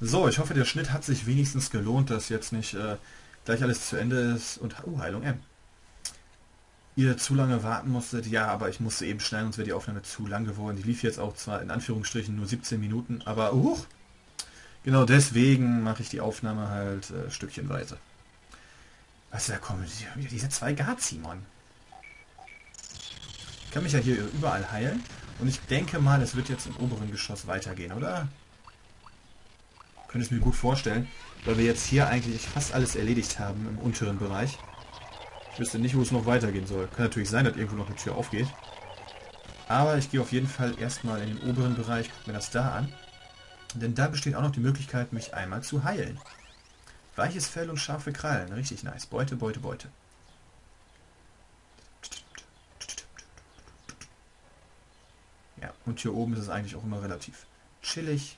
So, ich hoffe, der Schnitt hat sich wenigstens gelohnt, dass jetzt nicht gleich alles zu Ende ist und... Oh, Heilung M. Ihr zu lange warten musstet. Ja, aber ich musste eben schneiden, sonst wäre die Aufnahme zu lang geworden. Die lief jetzt auch zwar in Anführungsstrichen nur 17 Minuten, aber genau deswegen mache ich die Aufnahme halt stückchenweise. Was da kommen diese zwei Guard-Simon. Ich kann mich ja hier überall heilen und ich denke mal, es wird jetzt im oberen Geschoss weitergehen, oder? Könnte ich mir gut vorstellen, weil wir jetzt hier eigentlich fast alles erledigt haben im unteren Bereich. Ich wüsste nicht, wo es noch weitergehen soll. Kann natürlich sein, dass irgendwo noch eine Tür aufgeht. Aber ich gehe auf jeden Fall erstmal in den oberen Bereich, gucke mir das da an. Denn da besteht auch noch die Möglichkeit, mich einmal zu heilen. Weiches Fell und scharfe Krallen. Richtig nice. Beute, Beute, Beute. Ja, und hier oben ist es eigentlich auch immer relativ chillig.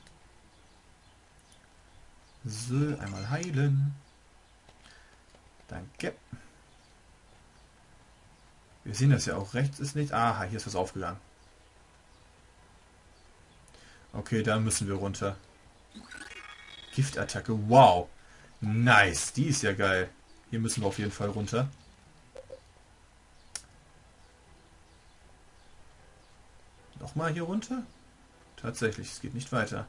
So, einmal heilen. Danke. Wir sehen das ja auch. Rechts ist nicht... Aha, hier ist was aufgegangen. Okay, da müssen wir runter. Giftattacke. Wow. Nice. Die ist ja geil. Hier müssen wir auf jeden Fall runter. Nochmal hier runter? Tatsächlich, es geht nicht weiter.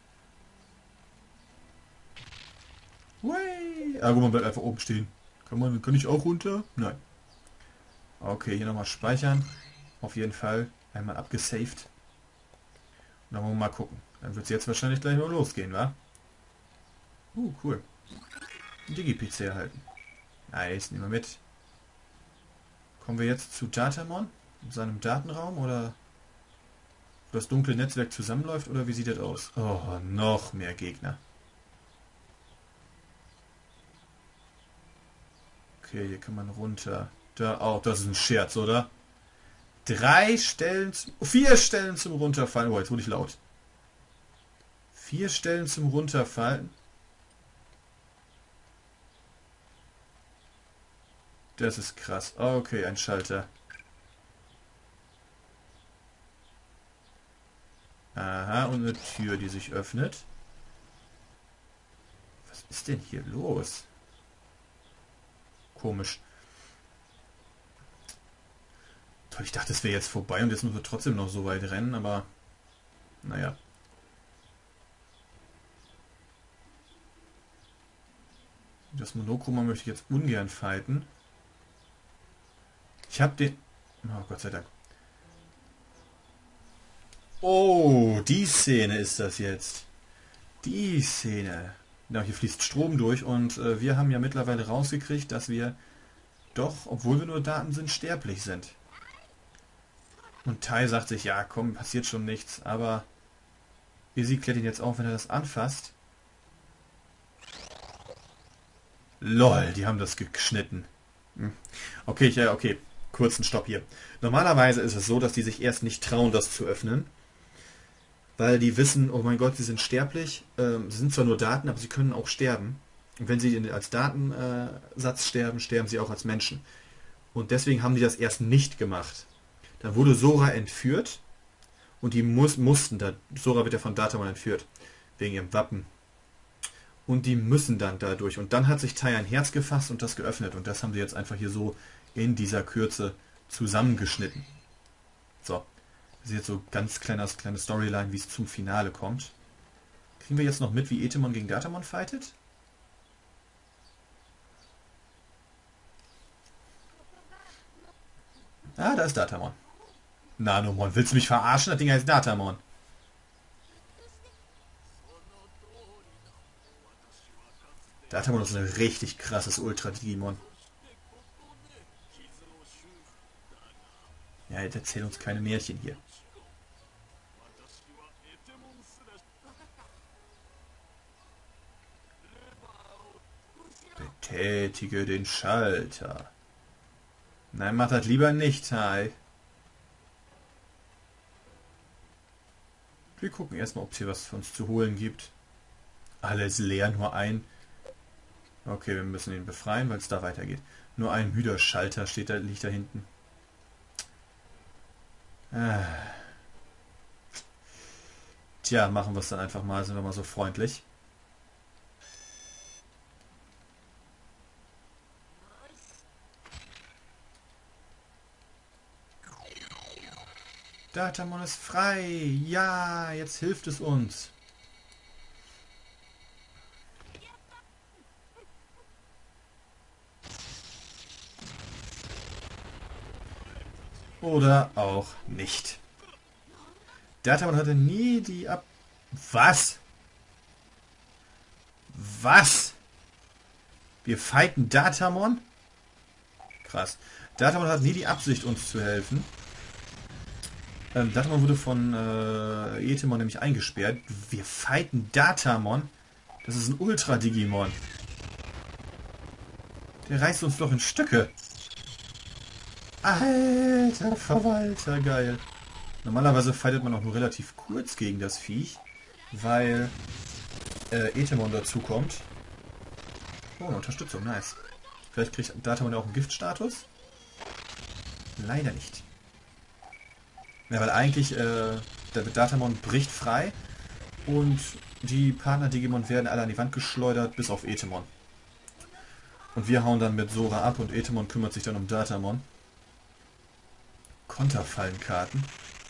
Way. Ah, guck mal, bleibt einfach oben stehen. Kann ich auch runter? Nein. Okay, hier nochmal speichern. Auf jeden Fall. Einmal abgesaved. Und dann wollen wir mal gucken. Dann wird es jetzt wahrscheinlich gleich mal losgehen, wa? Cool. Digi-PC erhalten. Nice, nehmen wir mit. Kommen wir jetzt zu Datamon? In seinem Datenraum oder wo das dunkle Netzwerk zusammenläuft oder wie sieht das aus? Oh, noch mehr Gegner. Okay, hier kann man runter. Da auch, das ist ein Scherz, oder? 4 Stellen zum Runterfallen. Oh, jetzt wurde ich laut. 4 Stellen zum Runterfallen. Das ist krass. Okay, ein Schalter. Aha, und eine Tür, die sich öffnet. Was ist denn hier los? Komisch. Toll, ich dachte, es wäre jetzt vorbei und jetzt müssen wir trotzdem noch so weit rennen, aber naja. Das Monochroma möchte ich jetzt ungern fighten. Ich habe den... Oh, Gott sei Dank. Oh, die Szene ist das jetzt. Die Szene. Ja, hier fließt Strom durch und wir haben ja mittlerweile rausgekriegt, dass wir doch, obwohl wir nur Daten sind, sterblich sind. Und Tai sagt sich, ja komm, passiert schon nichts, aber Izzy klärt ihn jetzt auf, wenn er das anfasst. LOL, die haben das geschnitten. Okay, okay, kurzen Stopp hier. Normalerweise ist es so, dass die sich erst nicht trauen, das zu öffnen. Weil die wissen, oh mein Gott, sie sind sterblich. Sie sind zwar nur Daten, aber sie können auch sterben. Und wenn sie als Datensatz sterben, sterben sie auch als Menschen. Und deswegen haben die das erst nicht gemacht. Dann wurde Sora entführt und die mussten da. Sora wird ja von Datamon entführt. Wegen ihrem Wappen. Und die müssen dann dadurch. Und dann hat sich Tai ein Herz gefasst und das geöffnet. Und das haben sie jetzt einfach hier so in dieser Kürze zusammengeschnitten. So. Das ist jetzt so ganz kleine Storyline, wie es zum Finale kommt. Kriegen wir jetzt noch mit, wie Etemon gegen Datamon fightet? Ah, da ist Datamon. Nanomon, willst du mich verarschen? Das Ding heißt Datamon. Datamon ist ein richtig krasses Ultra-Digimon. Ja, jetzt erzähl uns keine Märchen hier. Betätige den Schalter. Nein, mach das lieber nicht, Tai. Wir gucken erstmal, ob es hier was für uns zu holen gibt. Alles leer, nur ein. Okay, wir müssen ihn befreien, weil es da weitergeht. Nur ein müder Schalter liegt da hinten. Tja, machen wir es dann einfach mal, sind wir mal so freundlich. Datamon ist frei. Ja, jetzt hilft es uns. Oder auch nicht. Datamon hatte nie die Ab... Was? Was? Wir fighten Datamon? Krass. Datamon hat nie die Absicht, uns zu helfen. Datamon wurde von Etemon nämlich eingesperrt. Wir fighten Datamon? Das ist ein Ultra-Digimon. Der reißt uns doch in Stücke. Alter Verwalter, geil. Normalerweise fightet man auch nur relativ kurz gegen das Viech, weil Etemon dazu kommt. Oh, eine Unterstützung, nice. Vielleicht kriegt Datamon ja auch einen Giftstatus? Leider nicht. Ja, weil eigentlich der Datamon bricht frei und die Partner-Digimon werden alle an die Wand geschleudert, bis auf Etemon. Und wir hauen dann mit Sora ab und Etemon kümmert sich dann um Datamon. Konterfallenkarten.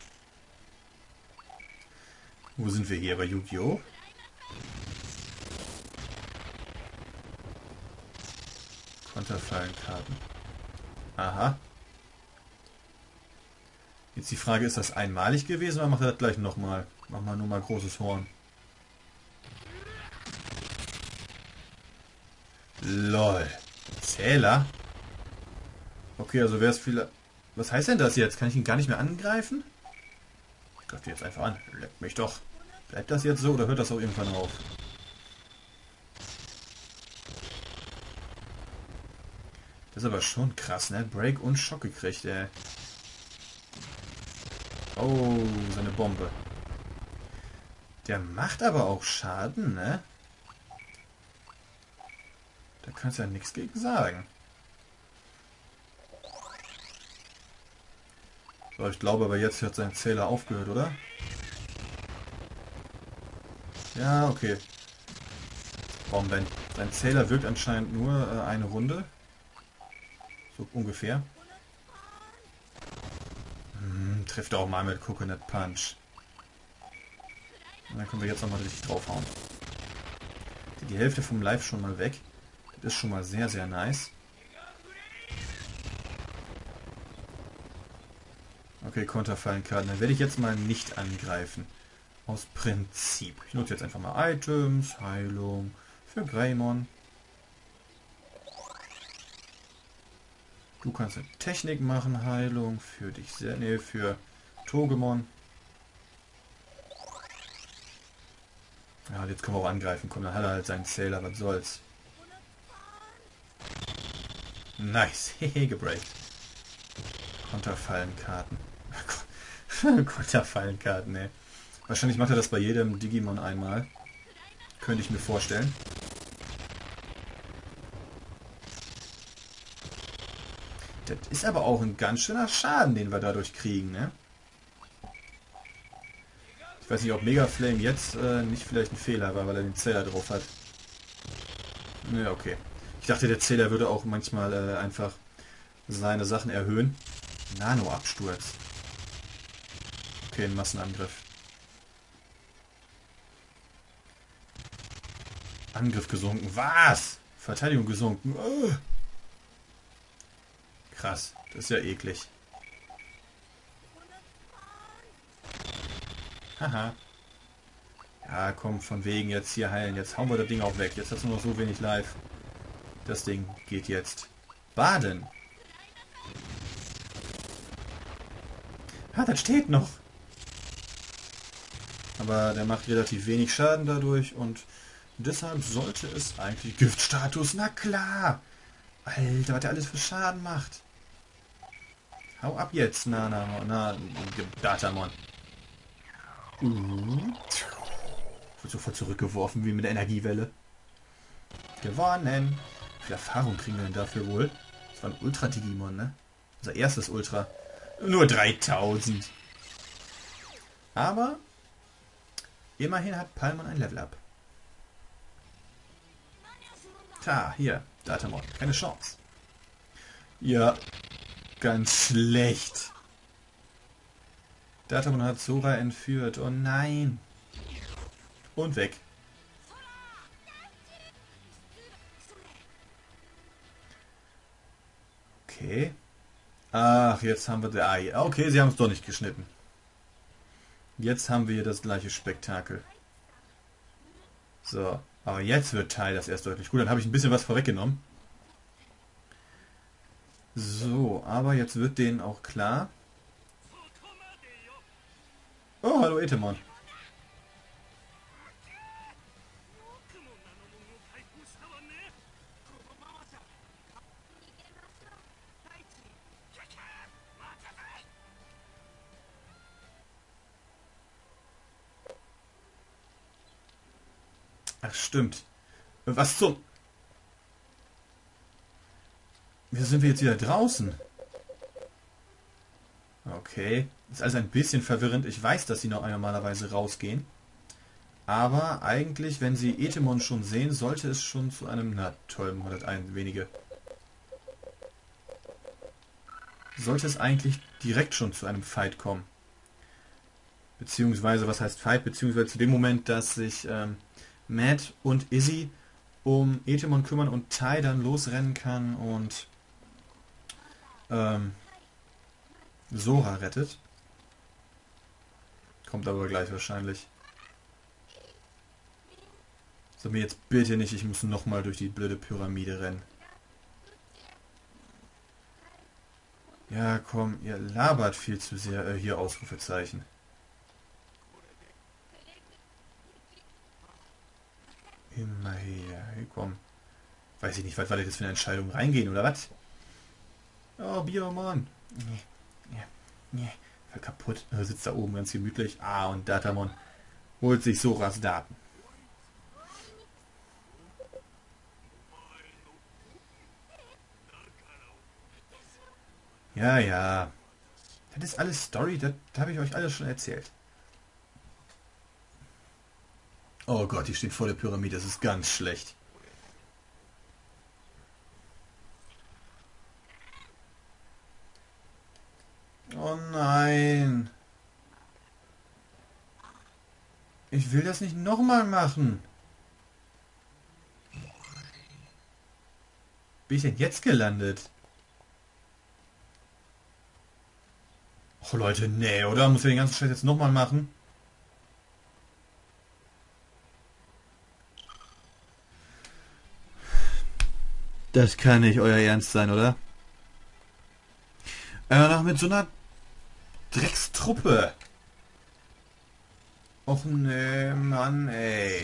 Wo sind wir hier? Bei Yu-Gi-Oh? Konterfallenkarten. Aha. Jetzt die Frage, ist das einmalig gewesen oder macht er das gleich nochmal? Machen wir nur mal großes Horn. LOL. Zähler? Okay, also wäre es viel... Was heißt denn das jetzt? Kann ich ihn gar nicht mehr angreifen? Ich greife jetzt einfach an. Leckt mich doch. Bleibt das jetzt so oder hört das auch irgendwann auf? Das ist aber schon krass, ne? Break und Schock gekriegt, ey. Oh, seine Bombe. Der macht aber auch Schaden, ne? Da kannst du ja nichts gegen sagen. So, ich glaube aber jetzt hat sein Zähler aufgehört, oder? Ja, okay. Bomben. Sein Zähler wirkt anscheinend nur eine Runde. So ungefähr. Trifft auch mal mit Coconut Punch. Und dann können wir jetzt nochmal richtig draufhauen. Die Hälfte vom Live schon mal weg. Das ist schon mal sehr, sehr nice. Okay, Konterfallenkarten. Dann werde ich jetzt mal nicht angreifen. Aus Prinzip. Ich nutze jetzt einfach mal Items, Heilung für Greymon. Du kannst eine Technik machen, Heilung für dich sehr, nee, für Togemon. Ja, jetzt können wir auch angreifen. Komm, dann hat er halt seinen Zähler, was soll's. Nice, hehe, gebreakt. Konterfallenkarten. Konterfallenkarten, ey. Wahrscheinlich macht er das bei jedem Digimon einmal. Könnte ich mir vorstellen. Das ist aber auch ein ganz schöner Schaden, den wir dadurch kriegen, ne? Ich weiß nicht, ob Mega Flame jetzt nicht vielleicht ein Fehler war, weil er den Zähler drauf hat. Ne, okay. Ich dachte, der Zähler würde auch manchmal einfach seine Sachen erhöhen. Nano-Absturz. Okay, ein Massenangriff. Angriff gesunken. Was? Verteidigung gesunken. Krass. Das ist ja eklig. Haha. Ja, komm, von wegen jetzt hier heilen. Jetzt hauen wir das Ding auch weg. Jetzt hast du noch so wenig live. Das Ding geht jetzt baden. Ah, das steht noch. Aber der macht relativ wenig Schaden dadurch und deshalb sollte es eigentlich Giftstatus. Na klar. Alter, was der alles für Schaden macht. Hau ab jetzt. Na, Datamon. Wird sofort zurückgeworfen wie mit der Energiewelle. Gewonnen. Wie viel Erfahrung kriegen wir denn dafür wohl? Das war ein Ultra-Digimon, ne? Unser erstes Ultra. Nur 3000. Aber immerhin hat Palmon ein Level-Up. Tja, hier, Datamon. Keine Chance. Ja, ganz schlecht. Datamon hat Sora entführt. Oh nein. Und weg. Okay. Ach, jetzt haben wir... okay, sie haben es doch nicht geschnitten. Jetzt haben wir hier das gleiche Spektakel. So, aber jetzt wird Tai das erst deutlich. Gut, dann habe ich ein bisschen was vorweggenommen. So, aber jetzt wird denen auch klar. Oh, hallo Etemon. Ach, stimmt. Was zum... Wieso sind wir jetzt wieder draußen? Okay. Ist alles ein bisschen verwirrend. Ich weiß, dass sie noch normalerweise rausgehen. Aber eigentlich, wenn sie Etemon schon sehen, sollte es schon zu einem... Na toll, man hat ein wenige. Sollte es eigentlich direkt schon zu einem Fight kommen. Beziehungsweise, was heißt Fight? Beziehungsweise zu dem Moment, dass sich Matt und Izzy um Etemon kümmern und Tai dann losrennen kann und Sora rettet. Kommt aber gleich wahrscheinlich. Sag mir jetzt bitte nicht, ich muss nochmal durch die blöde Pyramide rennen. Ja, komm, ihr labert viel zu sehr. Hier Ausrufezeichen. Immer hier. Hey, komm. Weiß ich nicht, was war das für eine Entscheidung? Reingehen oder was? Oh, Biermann. Nee. Voll kaputt. Er sitzt da oben ganz gemütlich. Ah, und Datamon holt sich Soras Daten. Ja. Das ist alles Story, das habe ich euch alles schon erzählt. Oh Gott, die steht vor der Pyramide, das ist ganz schlecht. Oh nein. Ich will das nicht nochmal machen. Bin ich denn jetzt gelandet? Oh Leute, nee, oder? Muss ich den ganzen Scheiß jetzt nochmal machen? Das kann nicht euer Ernst sein, oder? Noch mit so einer Dreckstruppe. Och ne, Mann, ey.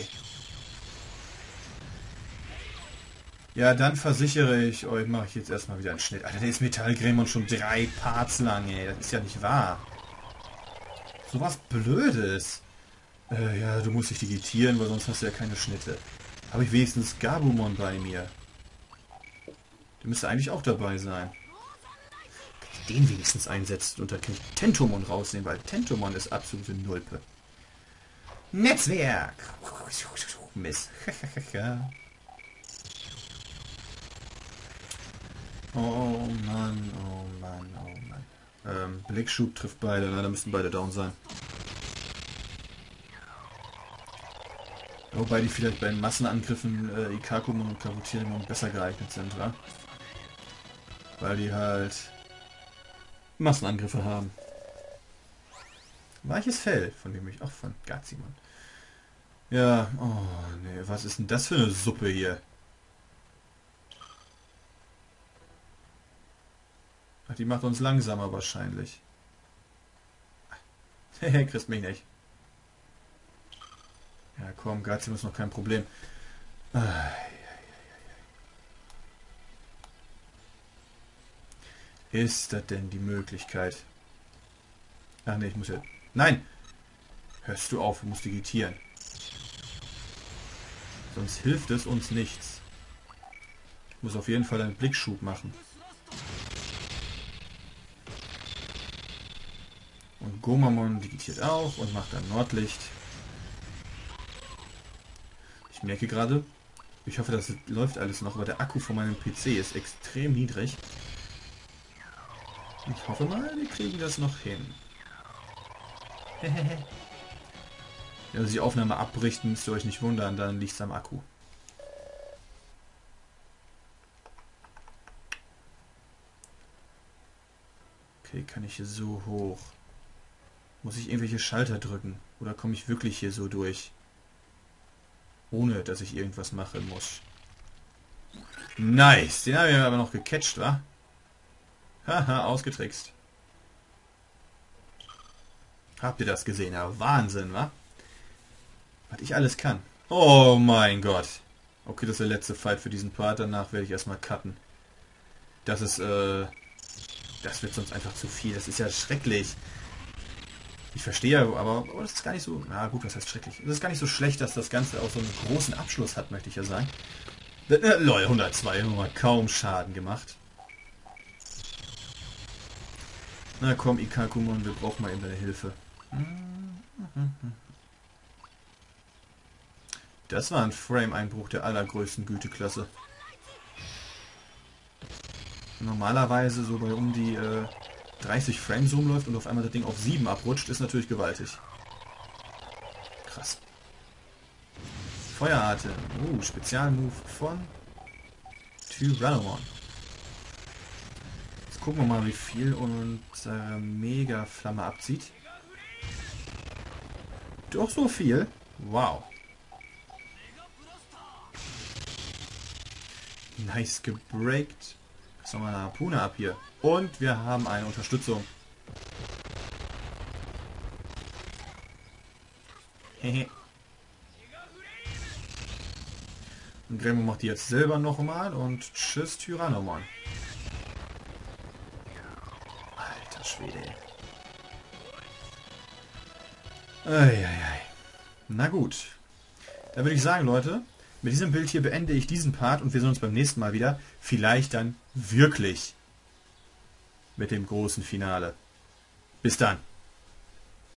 Ja, dann versichere ich euch, mache ich jetzt erstmal wieder einen Schnitt. Alter, der ist Metallgrämon schon 3 Parts lang, ey. Das ist ja nicht wahr. So was Blödes. Ja, du musst dich digitieren, weil sonst hast du ja keine Schnitte. Habe ich wenigstens Gabumon bei mir. Der müsste eigentlich auch dabei sein. Kann ich den wenigstens einsetzen und dann kann ich Tentomon rausnehmen, weil Tentomon ist absolute Nulpe. Netzwerk! Mist. Oh Mann. Blickschub trifft beide, leider müssten beide down sein. Wobei die vielleicht bei den Massenangriffen Ikakumon und Kabukirimon besser geeignet sind, wa? Weil die halt Massenangriffe haben. Weiches Fell, von dem ich auch von Gazimon. Ja, oh nee, was ist denn das für eine Suppe hier? Ach, die macht uns langsamer wahrscheinlich. Hehe, kriegst mich nicht. Ja komm, Gazimon ist noch kein Problem. Ist das denn die Möglichkeit? Ach ne, ich muss ja... Nein! Hörst du auf, du musst digitieren. Sonst hilft es uns nichts. Ich muss auf jeden Fall einen Blickschub machen. Und Gomamon digitiert auch und macht dann Nordlicht. Ich merke gerade, ich hoffe, das läuft alles noch, aber der Akku von meinem PC ist extrem niedrig. Ich hoffe mal, wir kriegen das noch hin. Wenn die Aufnahme abbricht, müsst ihr euch nicht wundern, dann liegt es am Akku. Okay, kann ich hier so hoch? Muss ich irgendwelche Schalter drücken? Oder komme ich wirklich hier so durch? Ohne, dass ich irgendwas machen muss. Nice! Den haben wir aber noch gecatcht, wa? Haha, ausgetrickst. Habt ihr das gesehen? Ja, Wahnsinn, wa? Was ich alles kann. Oh mein Gott. Okay, das ist der letzte Fight für diesen Part. Danach werde ich erstmal cutten. Das ist, das wird sonst einfach zu viel. Das ist ja schrecklich. Ich verstehe, aber das ist gar nicht so... Na gut, was heißt schrecklich? Es ist gar nicht so schlecht, dass das Ganze auch so einen großen Abschluss hat, möchte ich ja sagen. Lol, 102, haben wir mal kaum Schaden gemacht. Na komm, Ikakumon, wir brauchen mal eben deine Hilfe. Das war ein Frame-Einbruch der allergrößten Güteklasse. Normalerweise so bei um die 30 Frames rumläuft und auf einmal das Ding auf 7 abrutscht, ist natürlich gewaltig. Krass. Feueratem. Spezialmove von Tyrannomon. Jetzt gucken wir mal, wie viel unsere Mega-Flamme abzieht. Doch so viel? Wow. Nice gebreakt. Jetzt nochmal eine Harpune ab hier. Und wir haben eine Unterstützung. Hehe. Und Gremmo macht die jetzt selber nochmal und tschüss Tyrannomon. Alter Schwede. Eieiei. Na gut. Da würde ich sagen, Leute, mit diesem Bild hier beende ich diesen Part und wir sehen uns beim nächsten Mal wieder. Vielleicht dann wirklich mit dem großen Finale. Bis dann.